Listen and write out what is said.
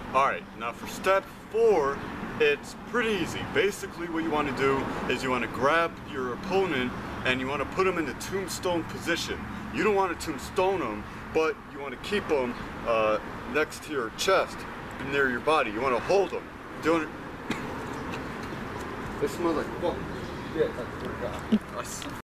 Alright, now for step 4, it's pretty easy. Basically what you want to do is you want to grab your opponent and you want to put them in the tombstone position. You don't want to tombstone them, but you want to keep them next to your chest, near your body. You want to hold them. Doing it. This smells like fuck. Yeah, I forgot.